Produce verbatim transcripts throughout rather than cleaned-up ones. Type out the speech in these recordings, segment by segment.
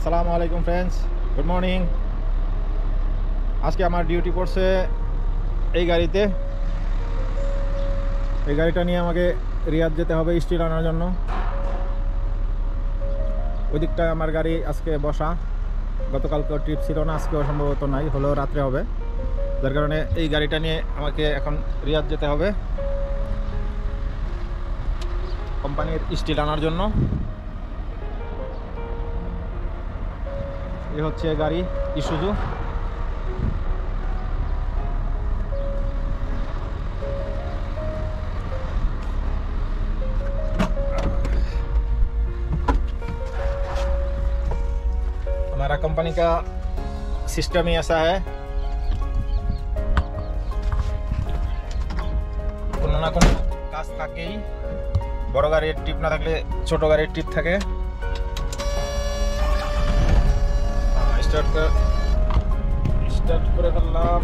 আসসালামু আলাইকুম friends, good morning. আজকে আমার ডিউটি পড়ছে এই গাড়িতে। এই গাড়িটা নিয়ে আমাকে রিয়াদ যেতে হবে স্টিল আনার জন্য। ওই দিকটায় আমার গাড়ি আজকে বসা। গতকালকে ট্রিপ ছিল না, আজকেও সম্ভবত নাই, হলেও রাত্রে হবে। যার কারণে এই গাড়িটা নিয়ে আমাকে এখন রিয়াদ যেতে হবে কোম্পানির স্টিল আনার জন্য। এ হচ্ছে গাড়ি ইসুজু। हमारा कंपनी का सिस्टम ही ऐसा है, কোনো না কোনো কাজ থাকেই। বড় গাড়ির ট্রিপ না থাকলে ছোট গাড়ির ট্রিপ থাকে। স্টার্ট করে স্টার্ট করে ফেললাম।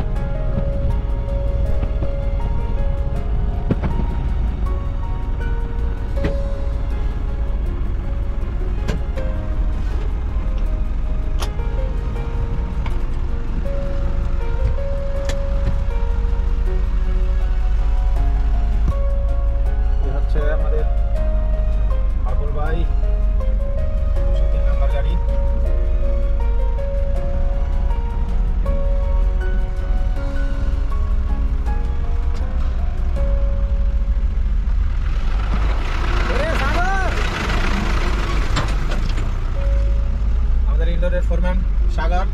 আমাদের আবুল ভাই তিন নাম্বার গাড়ি। আমাদের ইন্ডোরের ফোরম্যান সাগর।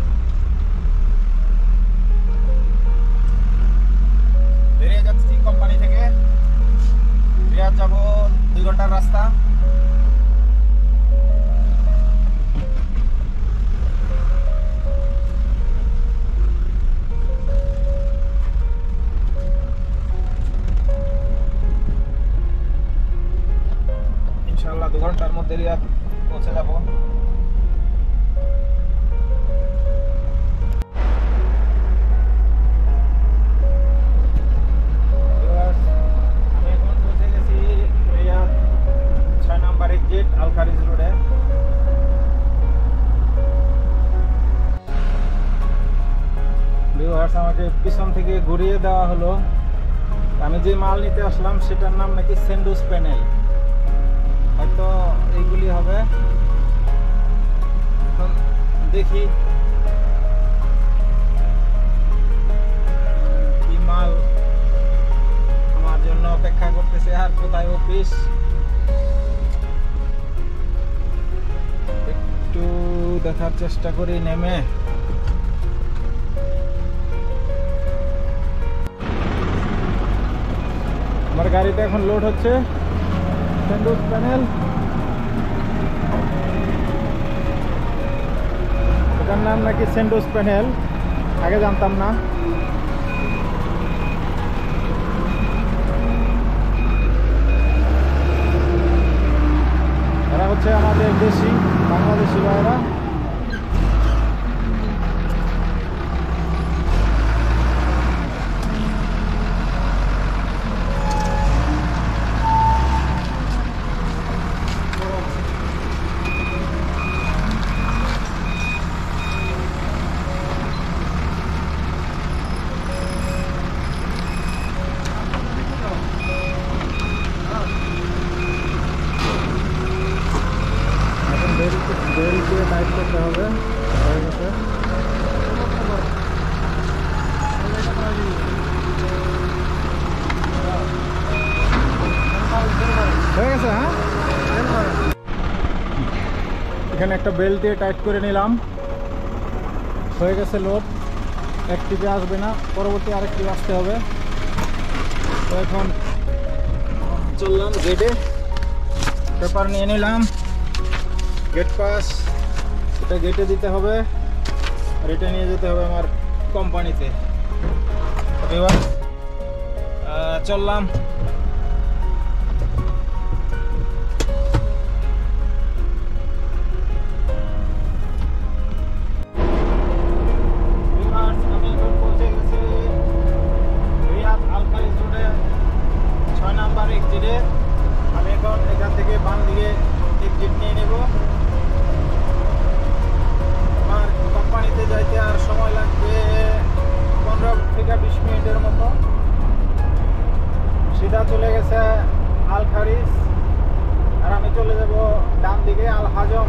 বেরিয়ে যাচ্ছি কোম্পানি থেকে। রিয়াদ যাবো দুই ঘন্টার রাস্তা। ইনশাআল্লাহ দু ঘন্টার মধ্যে রিয়াদ পৌঁছে যাবো। আমাকে পিছন থেকে ঘুরিয়ে দেওয়া হলো। আমি যে মাল নিতে আসলাম সেটার নাম নাকি সেন্ডুস প্যানেল, হয়তো এইগুলি হবে। এখন দেখি কি মাল আমার জন্য অপেক্ষা করতেছে আর কোথায় অফিস। একটু দেখার চেষ্টা করি নেমে। আমার গাড়িতে এখন লোড হচ্ছে সেন্ডুস প্যানেল। এটার নাম নাকি সেন্ডুস প্যানেল, আগে জানতাম না। এরা হচ্ছে আমাদের দেশি বাংলাদেশি ভাইরা। বেল্ট দিয়ে টাইট করতে হবে। হয়ে গেছে হয়ে গেছে হ্যাঁ। এখানে একটা বেল্ট দিয়ে টাইট করে নিলাম। হয়ে গেছে লোড। এক টিপে আসবে না, পরবর্তী আরেক টিপ আসতে হবে। তো এখন চললাম গেটে, পেপার নিয়ে নিলাম। গেট পাস এটা গেটে দিতে হবে আর এটা নিয়ে যেতে হবে আমার কোম্পানিতে। এবার চললাম। আমি এখন পৌঁছে গেছি রিয়াদ আলকারিজ রোডে ছয় নাম্বার এক্সিটে। আমি এখন এখান থেকে বাম দিকে এক্সিট নিয়ে নেব। থেকে আল হাজম।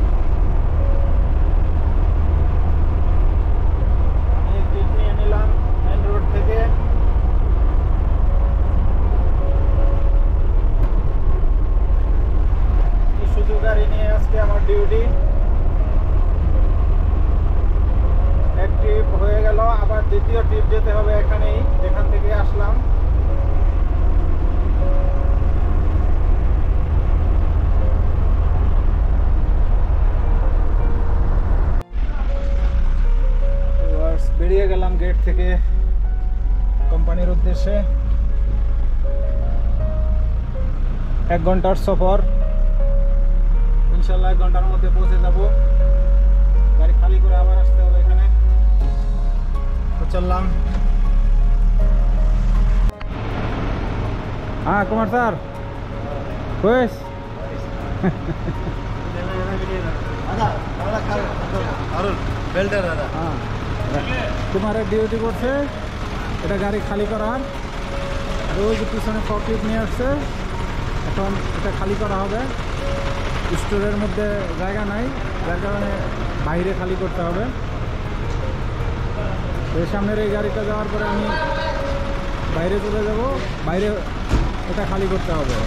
আমি ট্রিপ নিয়ে নিলাম মেন রোড থেকে। ইসুজু গাড়ি নিয়ে আজকে আমার ডিউটি। এক ট্রিপ হয়ে গেল, আবার দ্বিতীয় ট্রিপ যেতে হবে এখানেই যেখান থেকে আসলাম। বেরিয়ে গেলাম গেট থেকে কোম্পানির উদ্দেশ্যে। এক ঘন্টার সফর, ইনশাল্লাহ এক ঘন্টার মধ্যে পৌঁছে যাব। গাড়ি খালি করে আবার আসতে হবে এখানে। তো চললাম। হ্যাঁ কুমার স্যার কইস কুমারের ডিউটি করছে, এটা গাড়ি খালি করার। আর ওই যে পিছনে ফকলিফট নিয়ে আসছে, এখন এটা খালি করা হবে। স্টোরের মধ্যে জায়গা নাই, যার কারণে বাইরে খালি করতে হবে। তো সামনের এই গাড়িটা যাওয়ার পরে আমি বাইরে চলে যাব, বাইরে এটা খালি করতে হবে।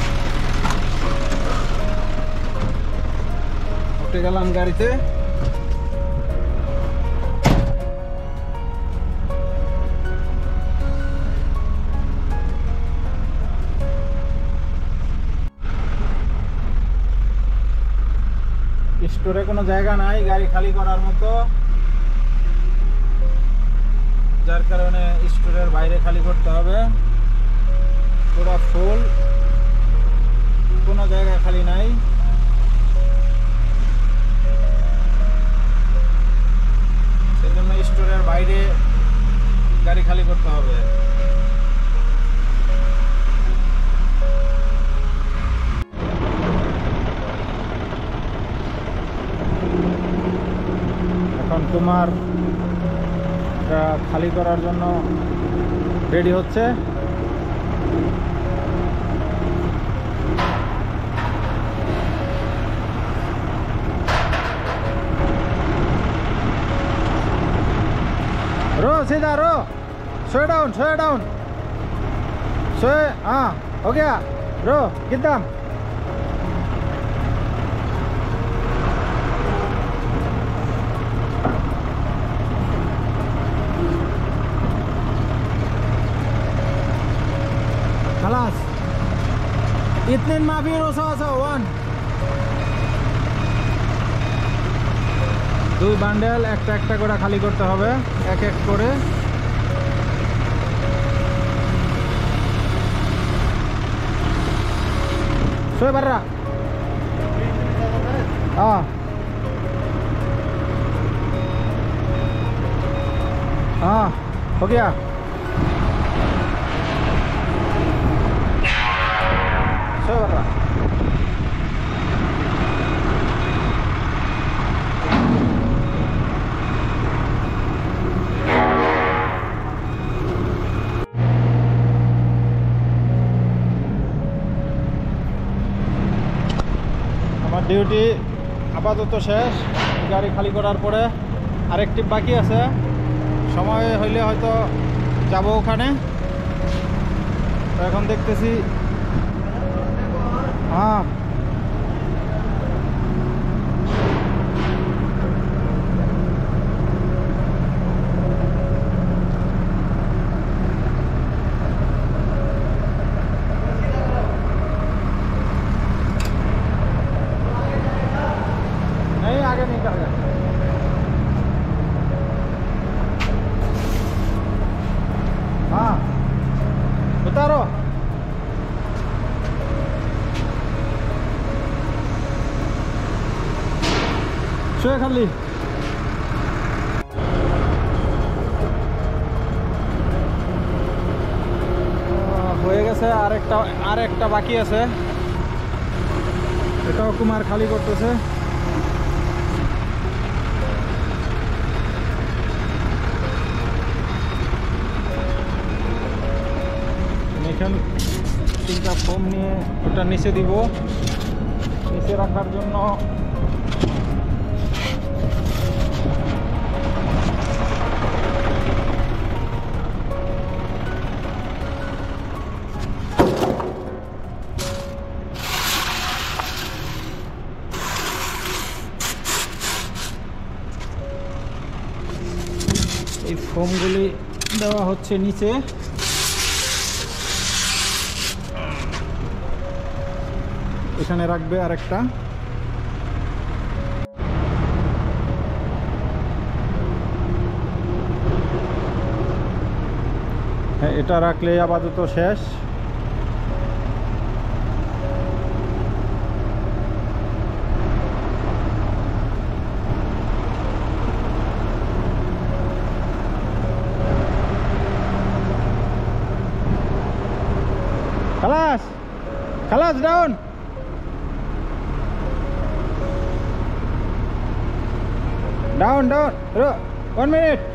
উঠে গেলাম গাড়িতে। স্টোরে কোনো জায়গা নাই গাড়ি খালি করার মতো, যার কারণে স্টোরের বাইরে খালি করতে হবে। পুরো ফুল, কোনো জায়গা খালি নাই। সেজন্য স্টোরের বাইরে গাড়ি খালি করতে হবে। এখন তোমার খালি করার জন্য রেডি হচ্ছে। रो सीधा row, slow down slow down slow. हाँ हो गया, रो कितना खलास। इतने माफी रोसा सा वन দুই বান্ডেল একটা একটা করে খালি করতে হবে, এক এক করে। सोए बर्रा हाँ हाँ हो गया। सोए बर्रा ডিউটি আপাতত শেষ। গাড়ি খালি করার পরে আরেকটি বাকি আছে, সময় হইলে হয়তো যাব ওখানে। তো এখন দেখতেছি হ্যাঁ आगे नहीं कर हाँ उतारो। শুয়ে খালি হয়ে গেছে। আরেকটা আরেকটা বাকি আছে, এটাও কুমার খালি করতেছে। এখান তিনটা ফোম নিয়ে ওটা নিচে দিব, নিচে রাখার জন্য এই ফোমগুলি দেওয়া হচ্ছে নিচে। এখানে রাখবে আরেকটা। হ্যাঁ, এটা রাখলে আপাতত শেষ। খালাস খালাস down. Down, down. One minute.